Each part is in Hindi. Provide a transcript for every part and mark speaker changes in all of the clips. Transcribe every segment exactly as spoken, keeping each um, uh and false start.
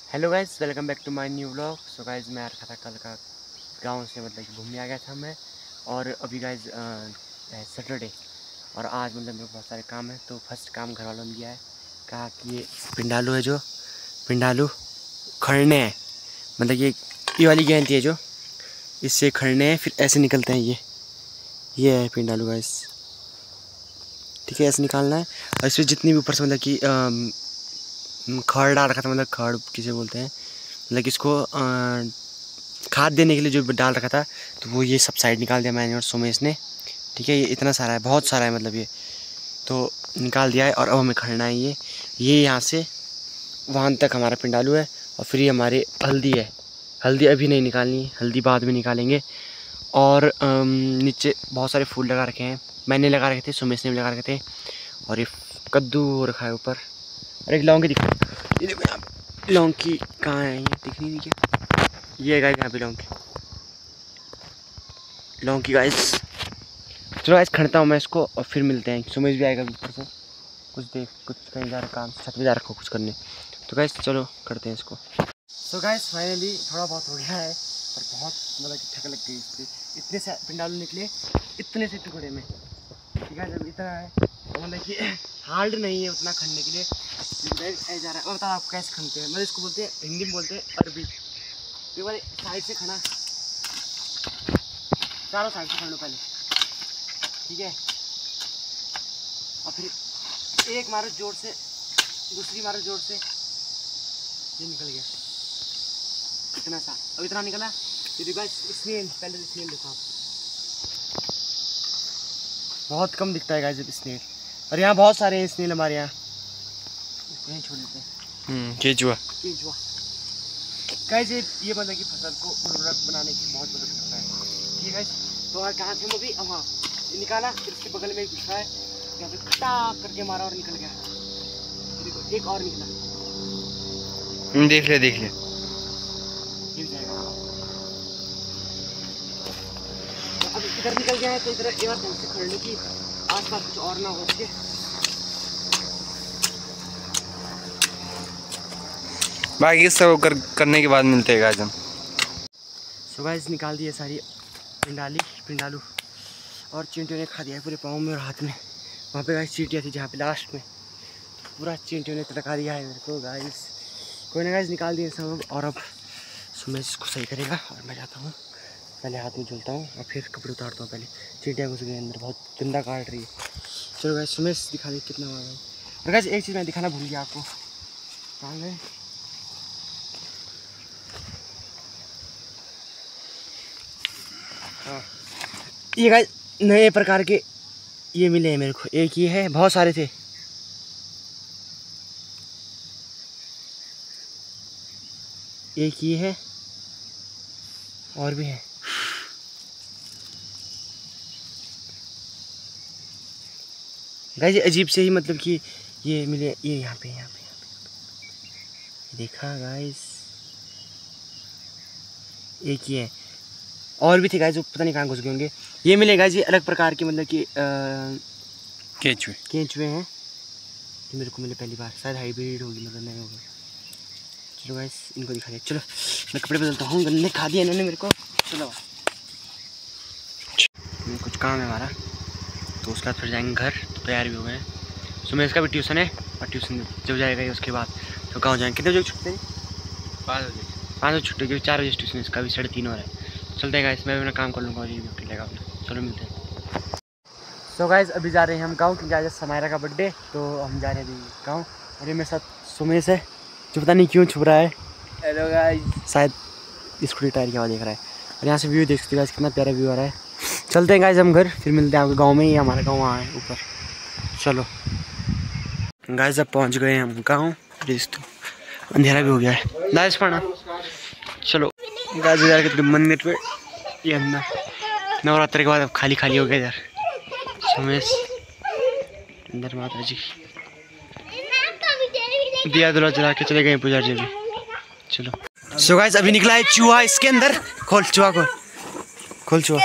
Speaker 1: Hello guys, welcome back to my new vlog. So guys, मैं आ रखा था कल का गांव से, मतलब कि घूमने आ गया था मैं। और अभी गाइस सैटरडे और आज मतलब मेरे को बहुत सारे काम है। तो फर्स्ट काम घर वालों ने दिया है, कहा कि ये पिंडालू है, जो पिंडालू खड़ने हैं, मतलब ये ये वाली गेंद है जो इससे खड़ने हैं, फिर ऐसे निकलते हैं। ये ये है पिंडालू गाइस, ठीक है। ऐसे निकालना है और इसमें जितनी भी ऊपर से मतलब कि खड़ डाल रखा था, मतलब खड़ किसे बोलते हैं, मतलब कि इसको खाद देने के लिए जो डाल रखा था, तो वो ये सब साइड निकाल दिया मैंने और सुमेश ने, ठीक है। ये इतना सारा है, बहुत सारा है, मतलब ये तो निकाल दिया है। और अब हमें खड़ना है ये ये यहाँ से वहाँ तक हमारा पिंडालू है। और फिर ये हमारी हल्दी है, हल्दी अभी नहीं निकालनी है, हल्दी बाद में निकालेंगे। और नीचे बहुत सारे फूल लगा रखे हैं, मैंने लगा रखे थे, सुमेश ने भी लगा रखे थे। और ये कद्दू हो रखा है ऊपर। और एक लौंगी दिखा, ये देखो यहाँ लौंगी कहाँ है, ये दिख नहीं रही क्या? ये गाइस यहाँ पे लौंगी लौंगी गाइस। चलो गाइस, खड़ता हूँ मैं इसको और फिर मिलते हैं। सुमेश भी आएगा ऊपर से, कुछ देख कुछ कहीं जा रहा काम, छत पे जा रखा कुछ करने। तो गाइस चलो करते हैं इसको। सो गाइस फाइनली थोड़ा बहुत हो गया है, और बहुत मतलब कि थक लग गई इससे। इतने से पिंडालू निकले, इतने से टुकड़े में, ठीक है। जब इतना है तो मतलब कि हार्ड नहीं है उतना खड़ने के लिए, ऐसे जा रहा है। और बताओ आप कैसे खनते हैं, मतलब इसको बोलते हैं, हिंदी में बोलते हैं अरबी। तो वाले साइड से खड़ा, चारों साइड से खड़ लो पहले, ठीक है। और फिर एक मारो जोर से, दूसरी मारो जोर से, ये निकल गया इतना सा। अब इतना निकला, ये देखो स्नेल, पहले स्नेल देखो आप, बहुत कम दिखता है गाइस जब स्नेल। और यहाँ बहुत सारे हैं स्नेल हमारे यहाँ, यहीं छोड़ देते हैं। हम्म केचुआ केचुआ गाइस, ये ये मतलब कि फसल को उर्वरक बनाने की बहुत मदद करता है, ठीक है। तो और कहाँ थे हम अभी, वहाँ ये निकाला, फिर इसके बगल में एक दूसरा है, यहाँ पे खटाक करके मारा और निकल गया। देखो एक और निकला,
Speaker 2: देख ले देख ले
Speaker 1: गिर जाएगा। तो अब इधर निकल गया है, तो इधर एक बार ढंग से खड़ने की, आसपास कुछ और ना हो इसके।
Speaker 2: बाकी सब कर, करने के बाद मिलते हैं गाइस हम।
Speaker 1: सो गाइस निकाल दिए सारी पिंडाली पिंडालू, और चींटियों ने खा दिया है पूरे पाँव में और हाथ में। वहाँ पे गाइस चींटियाँ थी जहाँ पे लास्ट में, पूरा चींटियों ने तड़का दिया है मेरे को गाइस। कोई ना गाइस, निकाल दिए सब। और अब सुमेश इसको सही करेगा और मैं जाता हूँ, पहले हाथ में झुलता हूँ और फिर कपड़े उतारता हूँ। पहले चींटियाँ घुस गई अंदर, बहुत गंदा काट रही है। चलो गाइस, सुमेश दिखा दी कितना हुआ। और गाइस एक चीज़ मैं दिखाना भूल गया आपको, कहाँ गए? हाँ, ये गाइस नए प्रकार के ये मिले हैं मेरे को। एक ये है, बहुत सारे थे, एक ये है और भी है। गाइस ये अजीब से ही मतलब कि ये मिले, ये यहाँ पे यहाँ पे यहाँ पे देखा गाइस, एक ये है, और भी थे गाइस जो पता नहीं कहाँ घुस गए होंगे। ये मिले गाइस, ये अलग प्रकार के मतलब कि
Speaker 2: केंचुए
Speaker 1: केंचुए हैं, जो मेरे को मिले पहली बार। शायद हाइब्रिड होगी, मतलब नहीं होगा। चलो गाइस इनको दिखा दिया। चलो मैं कपड़े बदलता हूँ, गंदे खा दिया इन्होंने मेरे को। चलो कुछ काम है हमारा, तो उसके बाद फिर जाएंगे घर। तो तैयार भी हो गए। सुमेश का भी ट्यूशन है, और ट्यूशन जब जाएगा उसके बाद तो गाँव जाएंगे। कितने बजे छुट्टी है?
Speaker 2: पाँच बजे
Speaker 1: पाँच बजे छुट्टी, क्योंकि चार बजे ट्यूशन, इसका भी साढ़े तीन हो रहा है। चलते हैं गाइस, मैं भी अपना काम कर लूँगा और ये भी उठ लेगा अपना। चलो मिलते हैं। सो गाइस अभी जा रहे हैं हम गाँव, क्योंकि आज समायरा का बर्थडे, तो हम जा रहे हैं अभी गाँव। और ये मेरे साथ सुमेश है, जो पता नहीं क्यों छुप रहा है।
Speaker 2: हेलो गाइस,
Speaker 1: शायद स्कूटी टायर की आवाज़ देख रहा है। और यहाँ से व्यू देख सकते हो गाइस, कितना प्यारा व्यू आ रहा है। चलते हैं गाइस हम घर, फिर मिलते हैं आपके गांव में ही। हमारा गांव वहाँ है ऊपर। चलो गाइस अब पहुँच गए हैं हम गाँव। तो अंधेरा भी हो गया है गाइस, पढ़ना। चलो गाइस इधर के मंदिर पे, ये अंदर नवरात्र के बाद अब खाली खाली हो गया इधर। सुमेश अंदर, माता जी दिया दुला जला के चले गए पुजारी जी भी। चलो सो गाइस अभी निकला है चूहा इसके अंदर। खोल चूहा, खोल खोल चूहा।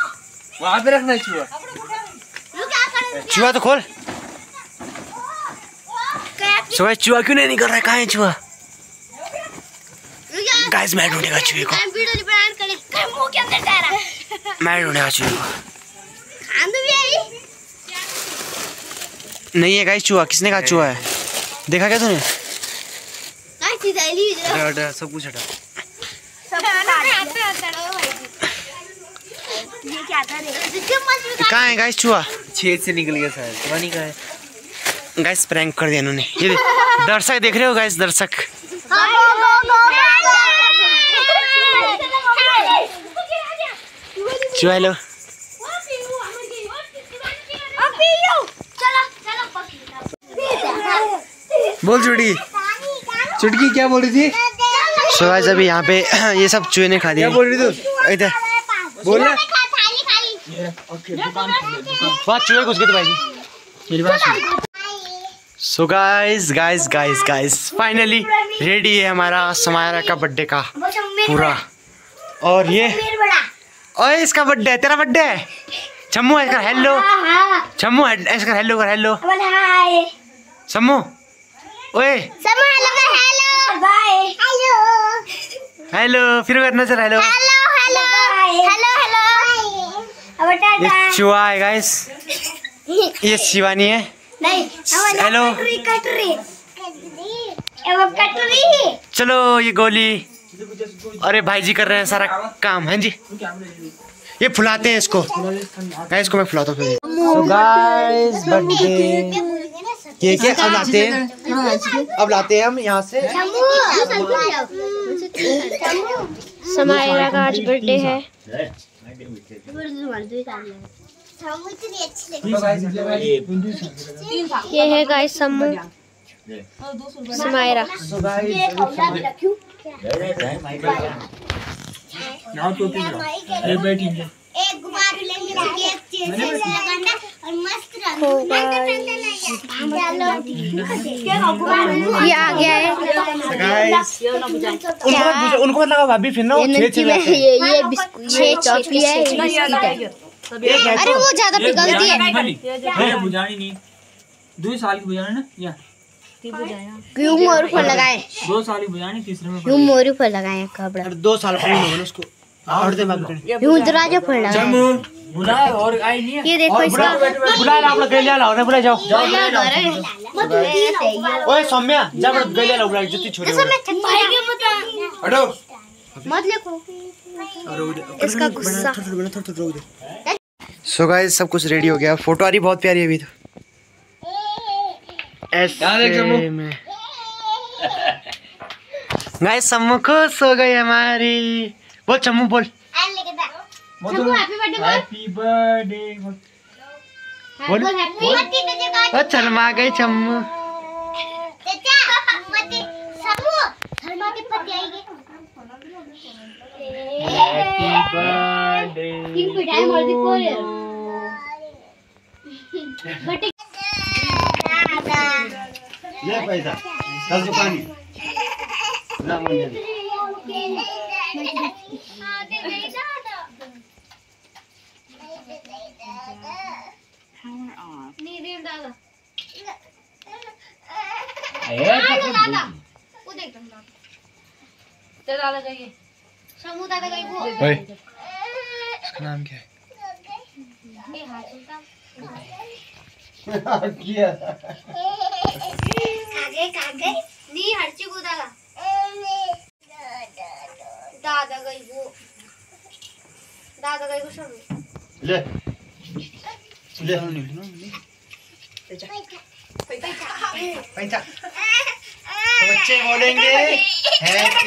Speaker 2: वहाँ पे रखना है चूहा।
Speaker 1: चूहा तो खोल। सो गाइस चूहा क्यों नहीं निकल रहा है? कहाँ है चूहा? गाइस मैं ढूंढेगा चूहे को। मैं ढूंढेगा चूहे को। नहीं है गाइस चूहा। किसने कहा चूहा है? देखा क्या तूने? सब कुछ हटा। कहाँ है गाइस चूहा?
Speaker 2: छेद से निकल गया शायद, पता नहीं कहाँ है।
Speaker 1: गाइस प्रैंक कर दिया इन्होंने। ये दर्शक देख रहे हो गाइस? दर्शक चूहा लो।
Speaker 2: बोल चुटकी, चुटकी क्या बोल रही थी?
Speaker 1: सो गाइस अभी यहाँ पे ये सब चूहे ने खा दिया।
Speaker 2: क्या बोल रही थी?
Speaker 1: इधर
Speaker 2: बोल ना।
Speaker 1: बात चूहे घुस गए थे भाई जी मेरी बात। So guys guys guys guys finally ready है हमारा समायरा का बर्थडे का पूरा। और ये ओए इसका बर्थडे है, तेरा बर्थडे है। छम्मू ऐसा कर हेलो। छम्मू ऐसा कर हेलो कर हेलो। सम्मू ओए हेलो फिर करना चल हेलो। ये चूहा है गाइस। ये शिवानी है। हेलो चलो ये गोली। अरे भाई जी कर रहे हैं सारा काम है जी। ये फुलाते हैं इसको। गाइस को मैं फुलाता हूँ फिर। तो गाइस बर्थडे केक है अब लाते हैं। अब लाते हैं हम यहाँ से।
Speaker 3: समायरा का आज बर्थडे है। ये है गाइस सम्मू समायरा।
Speaker 4: एक गुब्बारा लेंगे लगाना और मस्त
Speaker 3: ये आ गया है।
Speaker 1: उनको उनको मत लगा भाभी फिर ना
Speaker 3: ये ये बिस्कुट चॉकलेट है। अरे वो ज्यादा पिघलती है।
Speaker 5: बुझानी नहीं दो साल की बुझानी ना या
Speaker 3: क्यों मोरू पर लगाए?
Speaker 5: दो साल की बुझानी तीसरे में
Speaker 3: क्यों मोरू पर लगाए कपड़ा?
Speaker 1: दो साल पूर्ण हो गए उसको। और दे बाबू
Speaker 3: यूं दरवाजे पर लगाए।
Speaker 5: बुलाए और आई नहीं है।
Speaker 3: ये देखो इसका
Speaker 1: बुला ला अपना गैलिया लाओ ना बुला जाओ। ओए सौम्या जा बड़ा गैलिया लाओ बुला जल्दी छोड़ हटो
Speaker 3: मत लिखो इसका गुस्सा।
Speaker 1: सो गाइस सब कुछ रेडी हो गया। फोटो आ रही बहुत प्यारी है अभी तो। ऐसे में गाइस सम्मू खुश हो गई हमारी। बोल चम्मू बोल।
Speaker 5: हैप्पी बर्थडे
Speaker 1: बोल शर्मा गई चम्मू।
Speaker 5: हैप्पी बर्थडे
Speaker 1: ये पैसा कल दुकानी ना मुझे
Speaker 3: दादा जाइए समूह दादा गई वो।
Speaker 1: इसका नाम क्या है?
Speaker 4: किया कागे कागे नी हरची को दादा दादा गई वो दादा गई को सब
Speaker 1: ले ले पैसा बच्चे बोलेंगे हैप्पी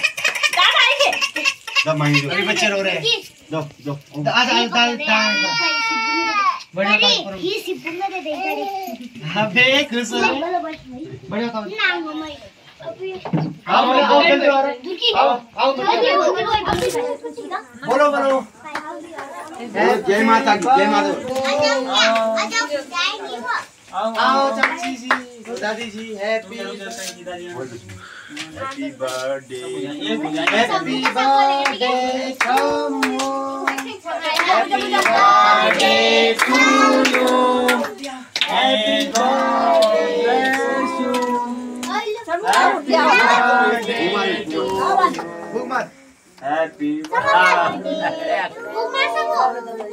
Speaker 1: दो मांगी दो बच्चे रो रहे हैं। दो दो आज आज दाल दाल बढ़िया काम करो।
Speaker 4: ये सिपुना दे दे
Speaker 1: अबे खुश हो बढ़िया काम
Speaker 4: नाम मम्मी
Speaker 1: आओ आओ जल्दी आओ आओ आओ बोलो बोलो जय माता की जय माता। आओ चाची जी दादी जी happy happy birthday happy birthday Chammu happy birthday to you happy birthday to you
Speaker 5: happy
Speaker 4: ऊपर से वो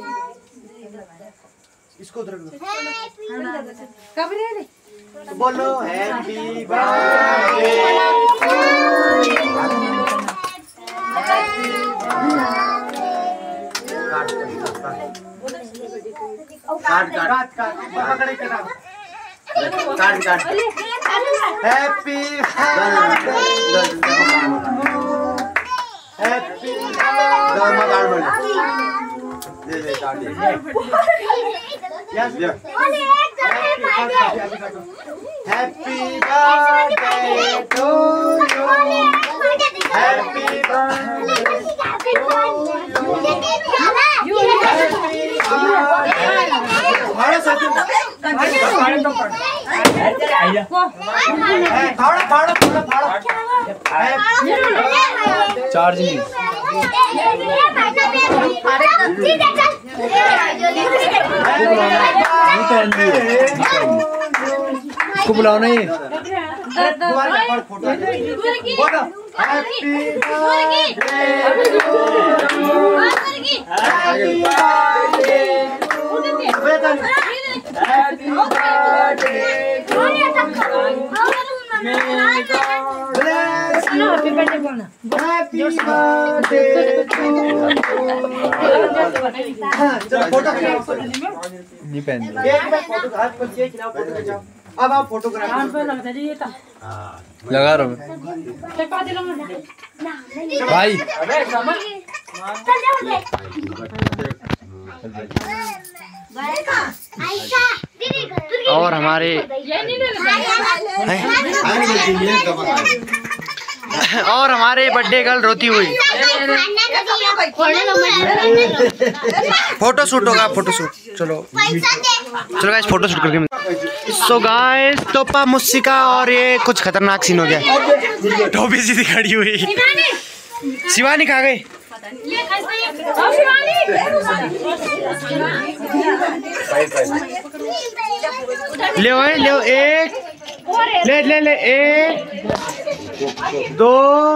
Speaker 1: इसको उधर रख दो।
Speaker 3: कब रे
Speaker 1: तो बोलो हैप्पी बर्थडे काट काट काट काट पकड़े काट काट काट हैप्पी हैप्पी दामा काट बोल दे दे काट दे yes yes happy birthday to you happy birthday हमारा साथी फाड़ा फाड़ा फाड़ा फाड़ा
Speaker 2: चार्ज नहीं इसको बुलाओ ना ये
Speaker 1: फोटो हैप्पी
Speaker 2: नहीं पहन
Speaker 1: अब आप फोटोग्राफ
Speaker 2: लगा रहा हूँ भाई।
Speaker 1: और हमारे और हमारे बर्थडे गर्ल रोती हुई फोटो शूट होगा फोटो शूट। चलो चलो गाइस फोटो शूट करके सो गाइस टोपा मुस्सिका और ये कुछ खतरनाक सीन हो गया। टोपी सीधी खड़ी हुई। शिवानी कहाँ गई? ले ओए ले एक ले ले ले एक दो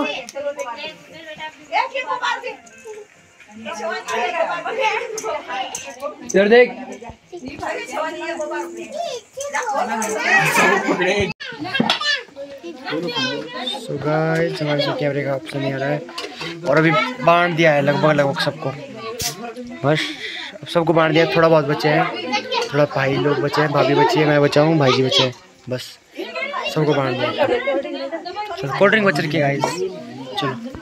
Speaker 2: इधर देख।
Speaker 1: सो गाइस हमारे से कैमरे का ऑप्शन नहीं आ रहा है और अभी बांट दिया है लगभग लगभग सबको। बस अब सबको बांट दिया। थोड़ा बहुत बचे हैं, थोड़ा भाई लोग बचे हैं, भाभी बची है, मैं बचा हूँ, भाई जी बचे हैं। बस सबको बांट दिया। चलो कोल्ड ड्रिंक बच रखी है गाइस। चलो